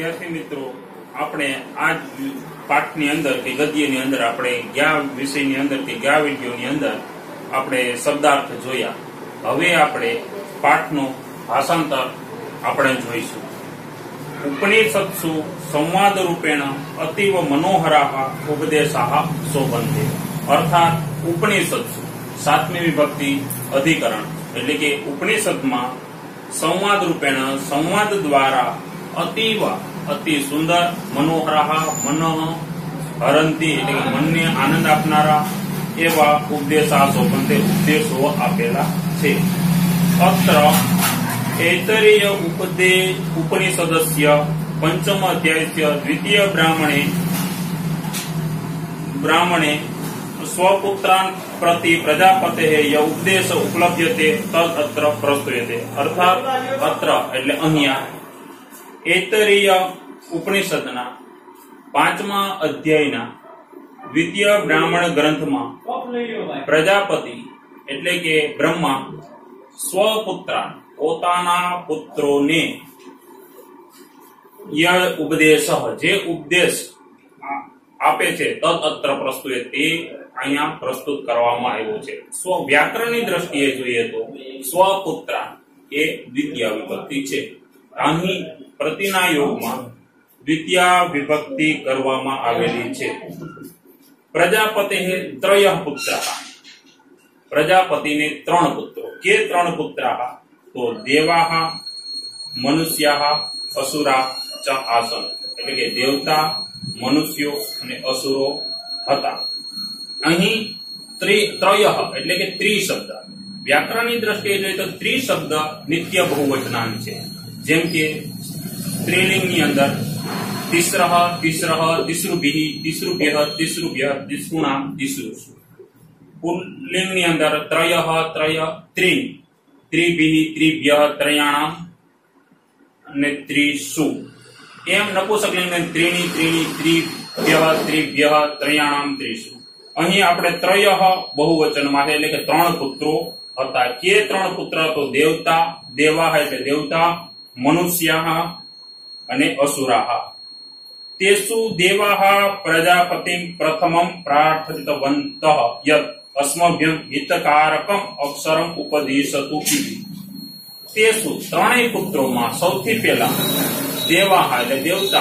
विद्यार्थी मित्रों આપણે આ પાઠની અંદર કે ગદ્યની અંદર આપણે ગયા વિષયની અંદર કે ગયા વિડિયોની અંદર આપણે શબ્દાર્થ જોયા। હવે આપણે પાઠનો ભાષાંતર આપણે જોઈશું। ઉપનિષત્સુ સંવાદ રૂપેણ અતીવ મનોહરાः ઉપદેશાः શોભन्ते। अर्थात उपनिषत्सु सातमी विभक्ति अधिकरण એટલે કે ઉપનિષદમાં संवाद रूपेण संवाद द्वारा अतीव अति सुंदर मनोहरा मन हरंती मन ने आनंद आपनारा एवा उपदेशा शोभन्ते उपदेशो आपेला छे। अत्र ऐतरेय उपनिषदस्य पंचम अध्यायस्य द्वितीय ब्राह्मणे स्वपुत्रान् प्रति प्रजापतेः य उपदेश उपलभ्यते तद् अत्र प्रस्तुयते। अर्थात अत्र एटले अहींया ऐतरेय उपनिषदना पांचमा अध्यायना द्वितीय ब्राह्मण ग्रंथमां प्रजापति एटले के ब्रह्मा स्वपुत्र पोताना पुत्रोने य उपदेश जे उपदेश आपे छे तद अत्र प्रस्तुयते अहींया प्रस्तुत करवामां आव्यो छे। स्व व्याकरणनी दृष्टिए जोईए तो स्वपुत्र ए द्वितीय विभक्ति छे। अहीं प्रतिना योगमां द्वितीय विभक्ति करवामां आवेली छे। प्रजापतेः त्रयः पुत्राः प्रजापति ने त्रण पुत्रो के त्रण पुत्राः तो देवाः मनुष्याः असुराः च आसन् એટલે કે દેવતા મનુષ્યો અને અસુરો હતા। અહીં ત્રયઃ એટલે કે ત્રિ શબ્દ વ્યાકરણની દ્રષ્ટિએ જોઈએ તો ત્રિ શબ્દ નિત્ય બહુવચનાંત છે। જેમ કે સ્ત્રીલિંગની અંદર तिस्रः तिस्रः तिस्रुभिः तिस्रुभ्यः तिस्रुभ्यः तिस्रुणां तिस्रुषु। पुल्लिंगनी अंदर त्रयः त्रय त्रीणि त्रिभिः त्रिभ्यः त्रयाणां અને ત્રિષુ। એમ નપુંસકલિંગ ત્રીણિ ત્રીણિ ત્રિભ્યः ત્રિભ્યः ત્રયાણામ ત્રિષુ। અહીં આપણે ત્રયઃ બહુવચનમાં છે એટલે કે ત્રણ પુત્રો હતા। કે ત્રણ પુત્ર તો દેવતા દેવાः એટલે દેવતા મનુષ્યાः અને અસુરાः। तेषु देवाः प्रजापतिं प्रथमं प्रार्थितवन्तः यत् अस्मभ्यं हितकारकम् अक्षरम् उपदिशतु इति। तेषु त्रणेय पुत्रोमां सौथी पहेला देवाः એટલે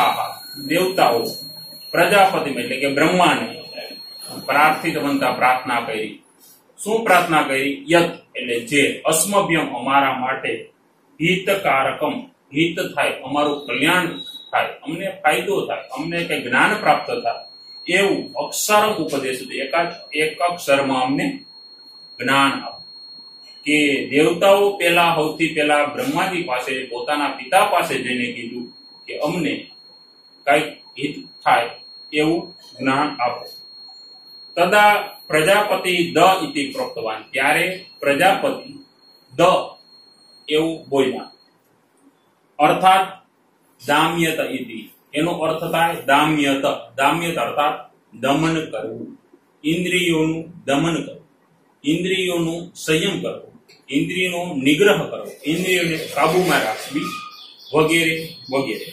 દેવતાઓ प्रजापति એટલે કે ब्रह्माने प्रार्थितवन्ता प्रार्थना करी। શું प्रार्थना करी? यत् એટલે જે अस्मभ्यं અમારા માટે हितकारकम हित થાય અમારું કલ્યાણ થાય અમને ફાયદો થાય અમને કઈ જ્ઞાન પ્રાપ્ત થાય એવું અક્ષરમ ઉપદેશ એક અક્ષરમાં અમને જ્ઞાન આપો। કે દેવતાઓ પહેલા સૌથી પહેલા બ્રહ્માજી પાસે પોતાના પિતા પાસે જઈને કીધું કે અમને કઈ હિત થાય એવું જ્ઞાન આપો। તદા પ્રજાપતિ દ ઇતિ પ્રોક્તવાન ત્યારે પ્રજાપતિ દ એવું બોલ્યા। अर्थात दाम्यत इति एनो अर्थ थाय दाम्यत दाम्यत अर्थात दमन करवू इंद्रियोनु दमन करवू इंद्रियोनु संयम करवू इंद्रियोनो निग्रह करवो इंद्रियोने काबूमां राखवी वगैरे वगैरे।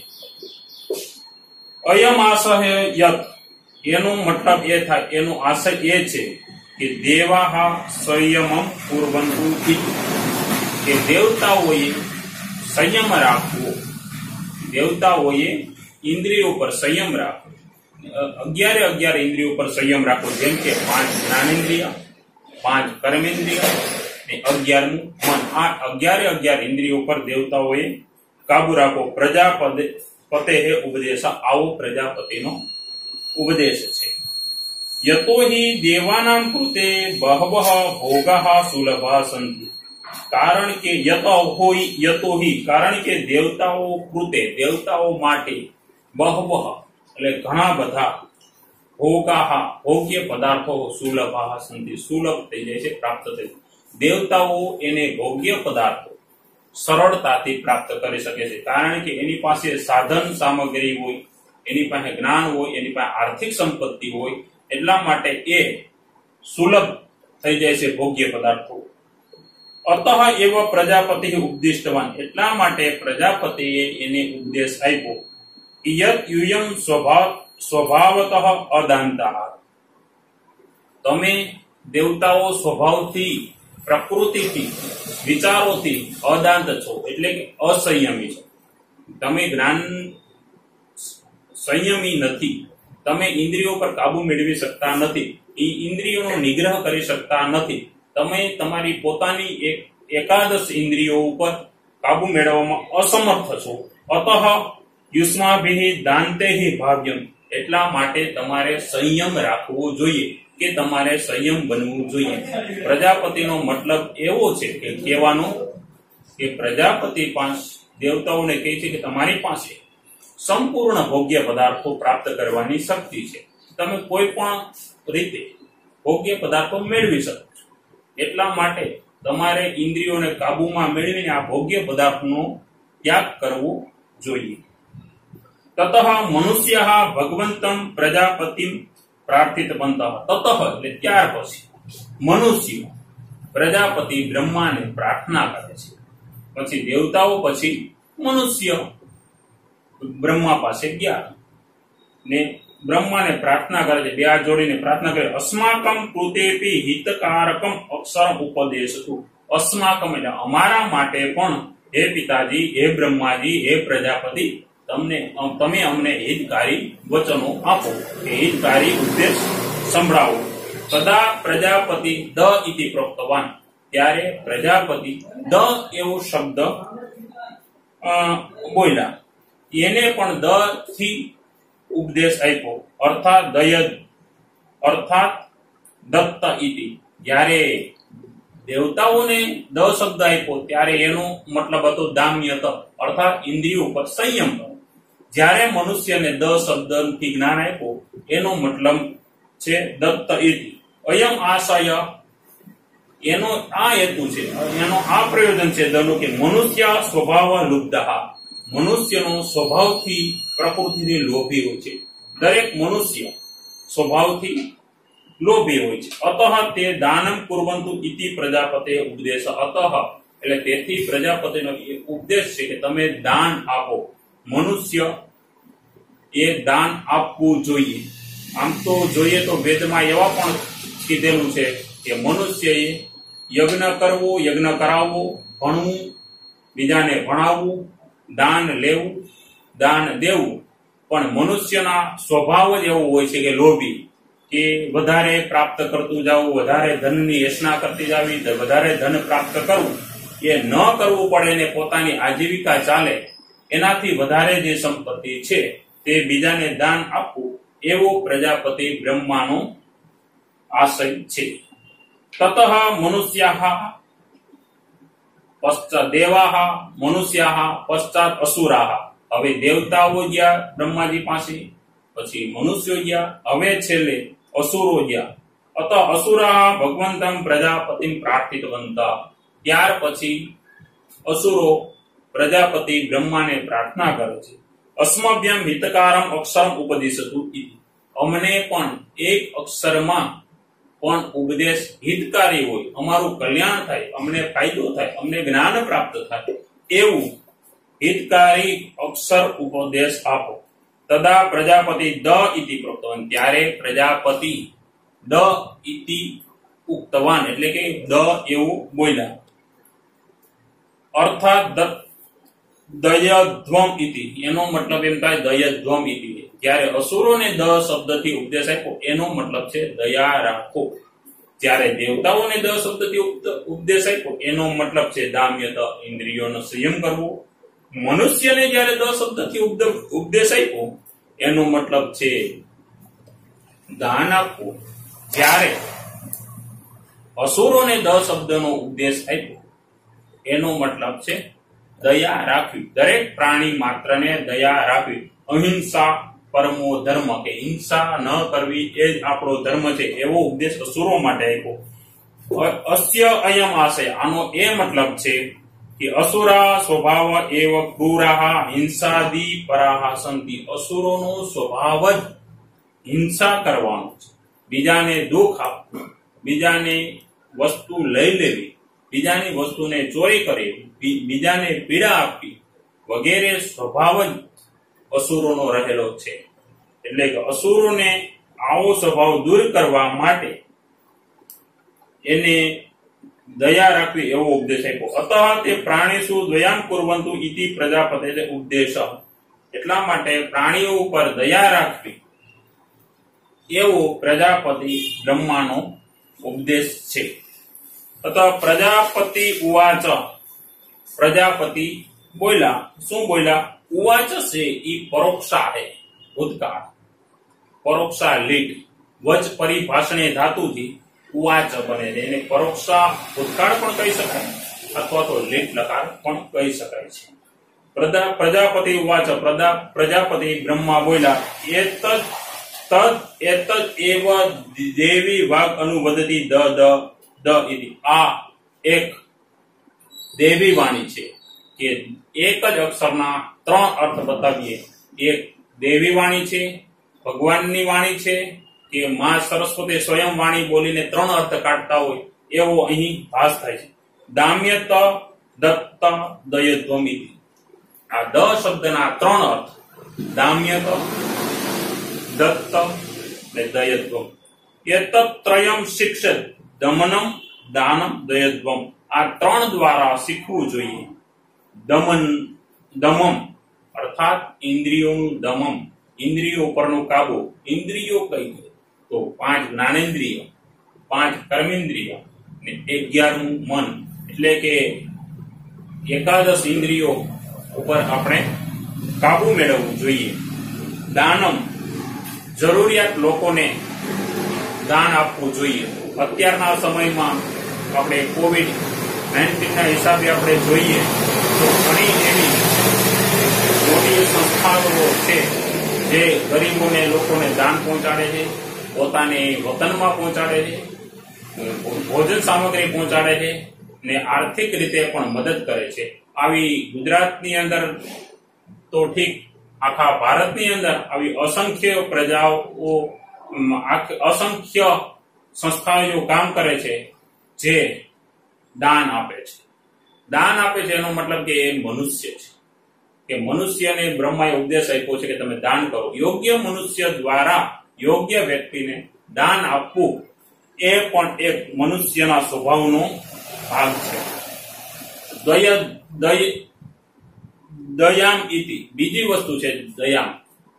अयम आशय यत् एनो मतलब ए थाय एनो आशय ए छे कि देवाः संयमं कुर्वन्तु इति के देवताओए संयम राखवो देवताओए इंद्रियों पर संयम राखो 11 इंद्रियों पर संयम राखो। जेम के 5 ज्ञानेन्द्रिय 5 कर्मेन्द्रिय ने 11 मन। आ 11 इंद्रियों पर देवताओए काबू राखो। प्रजापतेः उपदेश आवो प्रजापतिनो उपदेश छे। यतो हि देवानां कृते बहवः भोगाः सुलभा सन्ति। कारण के यतो ही कारण के देवताओ कृते देवताओ माटे बहवः એટલે ઘણા બધા ભોગાહ ભોગ્ય પદાર્થો સુલભાહ સંતિ સુલભ થઈ જાય છે પ્રાપ્ત થઈ। દેવતાઓ એને ભોગ્ય પદાર્થો સરળતાથી પ્રાપ્ત કરી શકે છે કારણ કે એની પાસે સાધન સામગ્રી હોય એની પાસે જ્ઞાન હોય એની પાસે આર્થિક સંપત્તિ હોય એટલા માટે એ સુલભ થઈ જાય છે ભોગ્ય પદાર્થો। अतः एव प्रजापति उपदिष्टवान एटला माटे प्रजापतिए एने उपदेश आप्यो યત યુયમ સ્વભાવતઃ અદાંતા, તમે દેવતાઓ સ્વભાવથી, પ્રકૃતિથી, વિચારોથી અદાંત છો, એટલે કે અસંયમી છો. તમે જ્ઞાન સંયમી નથી. તમે ઇન્દ્રિયો પર કાબુ મેળવી શકતા નથી. ઇન્દ્રિયોનો નિગ્રહ કરી શકતા નથી. તમે તમારી પોતાની એકાદશ ઇન્દ્રિયો ઉપર કાબુ મેળવવામાં અસમર્થ છો. અતઃ યુષ્માભિઃ દાંતેહિ ભાવ્યમ, એટલા માટે તમારે સંયમ રાખવો જોઈએ, કે તમારે સંયમ બનવું જોઈએ. પ્રજાપતિનો મતલબ એવો છે કે કહેવાનો કે પ્રજાપતિ પાસે દેવતાઓને કહે છે કે તમારી પાસે સંપૂર્ણ ભોગ્ય પદાર્થો પ્રાપ્ત કરવાની શક્તિ છે. તમે કોઈ પણ રીતે ભોગ્ય પદાર્થો મેળવી શકો છો. એટલા માટે તમારે ઇન્દ્રિયોને કાબુમાં મેળવીને આ ભોગ્ય પદાર્થનો ત્યાગ કરવો જોઈએ. તતઃ મનુષ્યઃ ભગવંતં પ્રજાપતિમ પ્રાર્થિતવંતઃ. તતઃ એટલે ત્યાર પછી મનુષ્ય પ્રજાપતિ બ્રહ્માને પ્રાર્થના કરે છે. પછી દેવતાઓ, પછી મનુષ્ય બ્રહ્મા પાસે ગયા ને બ્રહ્માને પ્રાર્થના કરે છે. બે હાથ જોડીને પ્રાર્થના કરે, અસ્માકમ કૃતેપી હિતકારકમ અક્ષરમ ઉપદેશતુ. અસ્માકમ એટલે અમારા માટે પણ હે પિતાજી, હે બ્રહ્માજી, હે પ્રજાપતિ, તમે અમને હિતકારી વચનો આપો, કે હિતકારી ઉપદેશ સંભળાવો. સદા પ્રજાપતિ દ ઇતિ પ્રોક્તવાન, ત્યારે પ્રજાપતિ દ એવો શબ્દ બોલ્યા. એને પણ દ થી ઉપદેશ આપ્યો, અર્થાત દત્ત ઇતિ. જ્યારે દેવતાઓને દ શબ્દ આપ્યો ત્યારે એનો મતલબ હતો દામ્યત, અર્થાત ઇન્દ્રિયો પર સંયમ. જ્યારે મનુષ્યને દ શબ્દથી જ્ઞાન આપ્યો એનો મતલબ છે દત્ત ઇતિ. અયમ આશય, એનો આ હેતુ છે, એનો આ પ્રયોજન છે દનું કે મનુષ્ય સ્વભાવ લુબ્ધઃ, મનુષ્યનો સ્વભાવથી પ્રકૃતિથી લોભી હોય છે. દરેક મનુષ્ય સ્વભાવથી લોભી હોય છે. અતઃ તે દાનમ કુર્વંતુ ઇતિ પ્રજાપતે ઉપદેશ. અતઃ એટલે તેથી પ્રજાપતિનો ઉપદેશ છે કે તમે દાન આપો. મનુષ્ય એ દાન આપવું જોઈએ. આમ તો જોઈએ તો વેદમાં એવા પણ કીધેલું છે કે મનુષ્યએ યજ્ઞ કરવો, યજ્ઞ કરાવવો, ભણવું, બીજાને ભણાવવું, દાન લેવું, દાન દેવું. પણ મનુષ્યના સ્વભાવ જ એવો હોય છે કે લોભી, કે વધારે પ્રાપ્ત કરતું જવું, વધારે ધનની એસના કરતી જવી, વધારે ધન પ્રાપ્ત કરવું, એ ન કરવું પડે ને પોતાની આજીવિકા ચાલે, એનાથી વધારે જે સંપત્તિ છે તે બીજાને દાન આપવું, એવો પ્રજાપતિ બ્રહ્માનો આશય છે. તતઃ મનુષ્યાઃ પશ્ચાત દેવાઃ, મનુષ્યાઃ પશ્ચાત અસુરાઃ. હવે દેવતાઓ ગયા બ્રહ્માજી પાસે, પછી મનુષ્યો ગયા, હવે છેલ્લે અસુરો ગયા. અત અસુરા ભગવંતમ પ્રજાપતિમ પ્રાર્થિતવંતા. ત્યાર પછી અસુરો પ્રજાપતિ બ્રહ્માને પ્રાર્થના કરે છે. અસ્મભ્યમ હિતકારમ અક્ષરમ ઉપદેશતુ ઇતિ. અમને પણ એક અક્ષરમાં પણ ઉપદેશ હિતકારી હોય, અમારું કલ્યાણ થાય, અમને ફાયદો થાય, અમને જ્ઞાન પ્રાપ્ત થાય એવું હિતકારી અક્ષર ઉપદેશ આપો. તદા પ્રજાપતિ દ ઇતિ પ્રોક્તવાન. ત્યારે પ્રજાપતિ દ ઇતિ ઉક્તવાન એટલે કે દ એવું બોલ્યા. અર્થાત દયધ્વમ ઇતિ, એનો મતલબ એમ થાય દયધ્વમ ઇતિ. જ્યારે અસુરોને દ શબ્દથી ઉપદેશ આપ્યો એનો મતલબ છે દયા રાખો. જ્યારે દેવતાઓને દ શબ્દથી ઉપદેશ આપ્યો એનો મતલબ છે દામ્યત, ઇન્દ્રિયોનો સંયમ કરવો. મનુષ્યને જ્યારે દ શબ્દથી ઉપદેશ આપ્યો એનો મતલબ છે દાન આપવું. જ્યારે અસુરોને દ શબ્દનો ઉપદેશ આપ્યો એનો મતલબ છે દયા રાખવી, દરેક પ્રાણી માત્રને દયા રાખવી. અહિંસા પરમો ધર્મ, કે હિંસા ન કરવી એ જ આપણો ધર્મ છે, એવો ઉપદેશ અસુરો માટે આપ્યો. અસ્ય અયમ આશય, આનો એ મતલબ છે કે અસુરા સ્વભાવ એવ ક્રૂરાઃ હિંસાદી પરાઃ સંતિ. અસુરોનો સ્વભાવ જ હિંસા કરવાનો છે, બીજાને દુઃખ આપવું, બીજાને વસ્તુ લઈ લેવી, બીજાની વસ્તુને ચોરી કરવી, બીજાને પીડા આપવી વગેરે સ્વભાવ જ અસુરોનો રહેલો છે. એટલે કે અસુરોને આવો સ્વભાવ દૂર કરવા માટે એને દયા રાખવી એવો ઉપદેશ આપ્યો. અતઃ તે પ્રાણીસુ દયામ કુર્વંતુ ઇતિ પ્રજાપતે ઉપદેશ. એટલા માટે પ્રાણીઓ ઉપર દયા રાખવી એવો પ્રજાપતિ બ્રહ્માનો ઉપદેશ છે. અતઃ પ્રજાપતિ ઉવાચ. પ્રજાપતિ બોલ્યા. શું બોલ્યા? ઉવાચ છે ઈ પરોક્ષા હે, ભૂતકાળ. પરોક્ષા લીટ વચ પરિભાષણે ધાતુથી ઉવાચ બને છે. એને પરોક્ષા ભૂતકાળ પણ કહી શકાય અથવા તો લીટ લકાર પણ કહી શકાય છે. પ્રજાપતિ ઉવાચ. પ્રજાપતિ બ્રહ્મા બોલ્યા. એતદ એવ દેવી વાગ અનુવદતી દ ઇતિ. આ એક દેવી વાણી છે કે એક જ અક્ષરના ત્રણ અર્થ બતાવીએ. એક દેવી વાણી છે, ભગવાનની વાણી છે, કે માં સરસ્વતી સ્વયં વાણી બોલીને ત્રણ અર્થ કાઢતા હોય એવો અહીં ભાસ થાય છે. દામ્યત દત્ત દયધ્વમિતિ. આ દ શબ્દના ત્રણ અર્થ દામ્યત, દત્ત ને દયધ્વમ. એતત ત્રયમ શિક્ષત દમનમ દાનમ દયધ્વમ. આ ત્રણ દ્વારા શીખવું જોઈએ. દમમ અર્થાત ઇન્દ્રિયોનું દમમ, ઇન્દ્રિયો પરનો કાબુ. ઇન્દ્રિયો કઈ છે? તો 5 જ્ઞાનેન્દ્રિય, 5 કર્મેન્દ્રિય ને 11મું મન. એટલે કે એકાદશ ઇન્દ્રિયો ઉપર આપણે કાબુ મેળવવું જોઈએ. દાનમ જરૂરિયાત લોકોને દાન આપવું જોઈએ. અત્યારના સમયમાં આપણે COVID-19 ના હિસાબે આપણે જોઈએ તો ઘણી એવી મોટી સંસ્થાઓ છે જે ગરીબોને લોકોને દાન પહોંચાડે છે, પોતાને વતનમાં પહોંચાડે છે, ભોજન સામગ્રી પહોંચાડે છે ને આર્થિક રીતે પણ મદદ કરે છે. આવી ગુજરાતની અંદર તો ઠીક, આખા ભારતની અંદર આવી અસંખ્ય પ્રજાઓ, અસંખ્ય સંસ્થાઓ કામ કરે છે જે દાન આપે છે. દાન આપે છે એનો મતલબ કે એ મનુષ્ય છે, કે મનુષ્યને બ્રહ્માએ ઉપદેશ આપ્યો છે કે તમે દાન કરો. યોગ્ય મનુષ્ય દ્વારા યોગ્ય વ્યક્તિને દાન આપવું એ પણ એક મનુષ્યના સ્વભાવનો ભાગ છે. દયામ ઇતિ. બીજી વસ્તુ છે દયામ.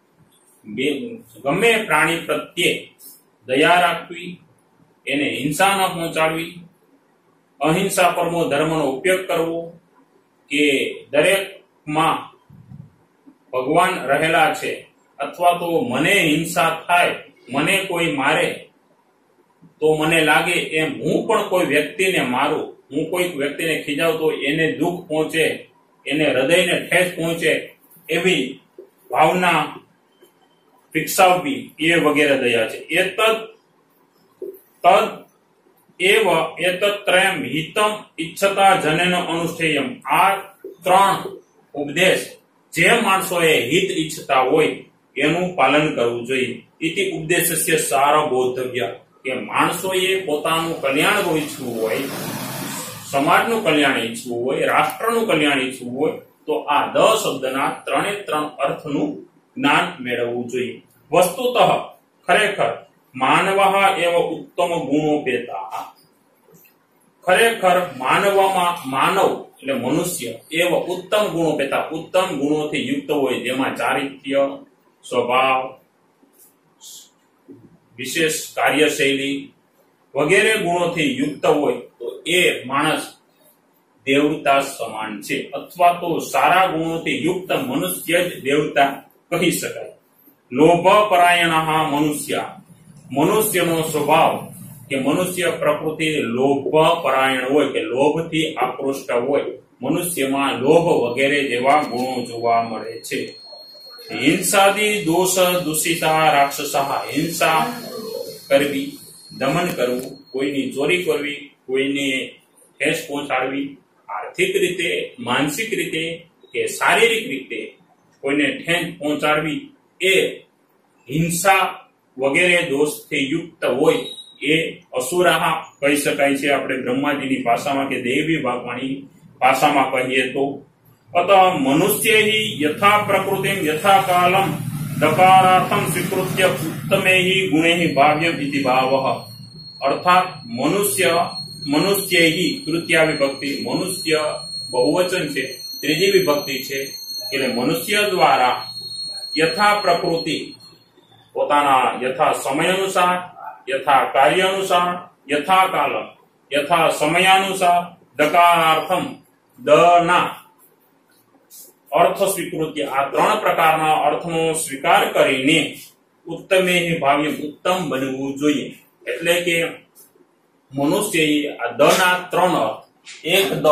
ગમે પ્રાણી પ્રત્યે દયા રાખવી, એને હિંસા ન પહોંચાડવી, અહિંસા પરમો ધર્મનો ઉપયોગ કરવો, કે દરેકમાં ભગવાન રહેલા છે, અથવા તો મને હિંસા થાય, મને કોઈ મારે તો મને લાગે એમ હું પણ કોઈ વ્યક્તિને મારું, હું કોઈ વ્યક્તિને ખીજાવતો એને દુઃખ પહોંચે, એને હૃદયને ઠેસ પહોંચે એવી ભાવના વિકસાવવી એ વગેરે દયા છે. એતત્રયમ હિતમ ઈચ્છતા જનેન અનુષ્ઠેયમ. આ ત્રણ ઉપદેશ જે માણસોએ હિત ઈચ્છતા હોય એનું પાલન કરવું જોઈએ. ઇતિ ઉપદેશસ્ય સારા બોધવ્ય. કે માણસોએ પોતાનું કલ્યાણ ઈચ્છવું હોય, સમાજનું કલ્યાણ ઈચ્છવું હોય, રાષ્ટ્રનું કલ્યાણ ઈચ્છવું હોય તો આ દ શબ્દના ત્રણે ત્રણ અર્થનું જ્ઞાન મેળવવું જોઈએ. વસ્તુતઃ ખરેખર માનવઃ એવ ઉત્તમ ગુણોપેતા. ખરેખર માનવમાં, માનવ એટલે મનુષ્ય એવ ઉત્તમ ગુણોપેતા, ઉત્તમ ગુણોથી યુક્ત હોય, જેમાં ચારિત્ર્ય, સ્વભાવ, વિશેષ કાર્યશૈલી વગેરે ગુણોથી યુક્ત હોય તો એ માણસ દેવતા સમાન છે, અથવા તો સારા ગુણોથી યુક્ત મનુષ્ય જ દેવતા કહી શકાય. લોભ પરાયણઃ મનુષ્ય. મનુષ્યનો સ્વભાવ કે મનુષ્ય પ્રકૃતિ લોભ પરાયણ હોય, કે લોભથી આકૃષ્ટ હોય. મનુષ્યમાં લોભ વગેરે જેવા ગુણો જોવા મળે છે. હિંસાદી દોષ દૂષિતા રાક્ષસઃ. હિંસા કરવી, દમન કરવું, કોઈની ચોરી કરવી, કોઈને ઠેસ પહોંચાડવી, આર્થિક રીતે, માનસિક રીતે કે શારીરિક રીતે કોઈને ઠેસ પહોંચાડવી એ હિંસા વગેરે દોષથી યુક્ત હોય એ અસુરાહ કહી શકાય છે. આપણે બ્રહ્માજીની ભાષામાં કે દેવી વાણી ભાષામાં કહીએ તો अतः मनुष्य ही यथा प्रकृतिं यथा कालम दकारार्थम स्वीकृत्य उत्तमे ही गुणे ही भाव्यम इति भावः। अर्थात मनुष्य ही तृतीया विभक्ति, मनुष्य बहुवचन છે, ત્રીજી વિભક્તિ છે એટલે મનુષ્ય દ્વારા યથા પ્રકૃતિ પોતાના યથા સમય અનુસાર, યથા કાર્ય અનુસાર, યથા કાલ, યથા સમયાનુસાર દકારાર્થમ દના અર્થ સ્વીકૃત્ય આ ત્રણ પ્રકારના અર્થનો સ્વીકાર કરીને ઉત્તમે ભાવ્ય ઉત્તમ બનવું જોઈએ। એટલે કે મનુષ્ય આ દ ના ત્રણ અર્થ, એક દ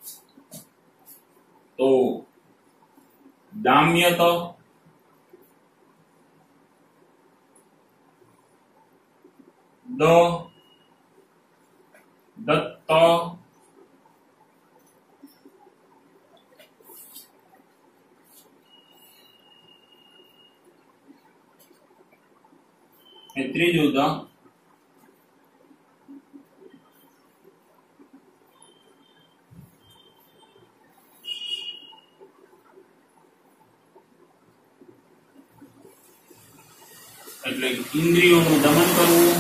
તો દામ્યત, દ દત્ત, ત્રીજું દ એટલે ઇન્દ્રિયોનું દમન કરવું,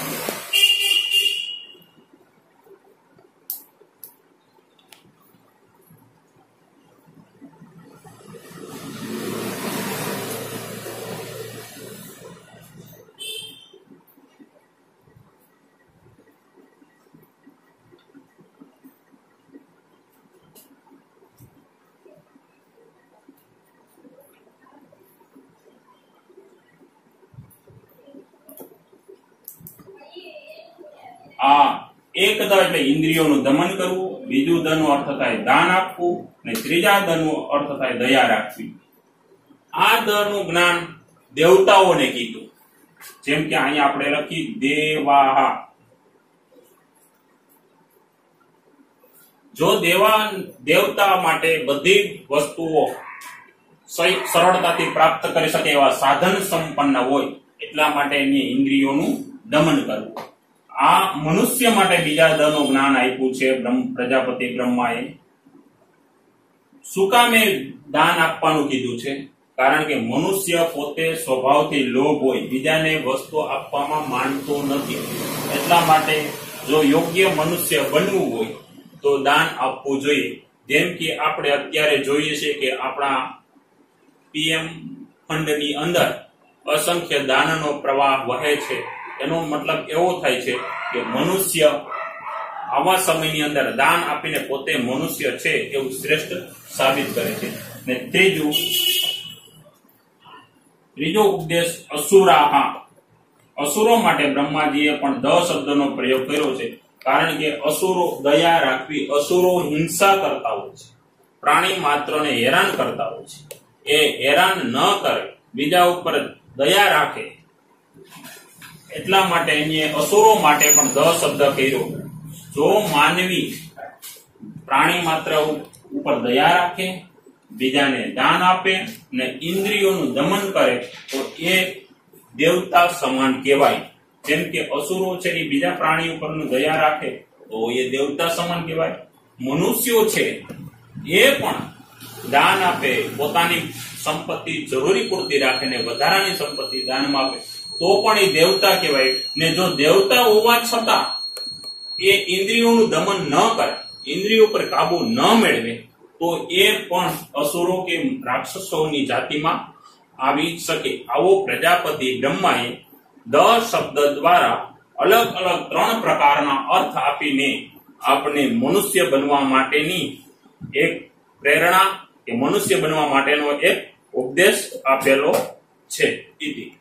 આ એક દ એટલે ઇન્દ્રિયોનું દમન કરવું, બીજું દ નો અર્થ થાય દાન આપવું અને ત્રીજા દ નો અર્થ થાય દયા રાખવી। આ દ નું જ્ઞાન દેવતાઓને કીધું, જેમ કે અહીંયા આપણે લખી દેવાહા। જો દેવતા માટે બધી વસ્તુઓ સરળતાથી પ્રાપ્ત કરી શકે એવા સાધન સંપન્ન હોય એટલા માટે એની ઇન્દ્રિયોનું દમન કરવું। આ મનુષ્ય માટે બીજા દ નું જ્ઞાન આપ્યું છે પ્રજાપતિ બ્રહ્માએ। શું કામે દાન આપવાનું કીધું છે? કારણ કે મનુષ્ય પોતે સ્વભાવથી લોભ હોય, બીજાને વસ્તુ આપવામાં માનતો નથી, એટલા માટે જો યોગ્ય મનુષ્ય બનવું હોય તો દાન આપવું જોઈએ। જેમ કે આપણે અત્યારે જોઈએ છે કે આપણા પીએમ ફંડની અંદર અસંખ્ય દાનનો પ્રવાહ વહે છે। એનો મતલબ એવો થાય છે કે મનુષ્ય આવા સમયની અંદર દાન આપીને પોતે મનુષ્ય છે એવું શ્રેષ્ઠ સાબિત કરે છે। ને ત્રીજો ઉપદેશ અસુરાહા। અસુરો માટે બ્રહ્માજીએ પણ દ શબ્દનો પ્રયોગ કર્યો છે, કારણ કે અસુરો દયા રાખવી, અસુરો હિંસા કરતા હોય છે, પ્રાણી માત્રને હેરાન કરતા હોય છે, એ હેરાન ન કરે, બીજા ઉપર દયા રાખે, એટલા માટે એને અસુરો માટે પણ દ શબ્દ કર્યો। જો માનવી પ્રાણી માત્ર ઉપર દયા રાખે, બીજાને દાન આપે ને ઇન્દ્રિયોનું દમન કરે તો એ દેવતા સમાન કહેવાય। જેમ કે અસુરો છે એ બીજા પ્રાણી ઉપર દયા રાખે તો એ દેવતા સમાન કહેવાય। મનુષ્યો છે એ પણ દાન આપે, પોતાની સંપત્તિ જરૂરી પૂરતી રાખે ને વધારાની સંપત્તિ દાનમાં આપે તો પણ એ દેવતા કહેવાય। ને જો દેવતા હોવા છતાં એ ઇન્દ્રિયોનું દમન ન કરે, ઇન્દ્રિયો પર કાબુ ન મેળવે તો એ પણ અસુરો કે રાક્ષસોની જાતિમાં આવી શકે। આવો પ્રજાપતિ બ્રહ્માએ દ શબ્દ દ્વારા અલગ અલગ ત્રણ પ્રકારના અર્થ આપીને આપણે મનુષ્ય બનવા માટેની એક પ્રેરણા કે મનુષ્ય બનવા માટેનો એક ઉપદેશ આપેલો છે।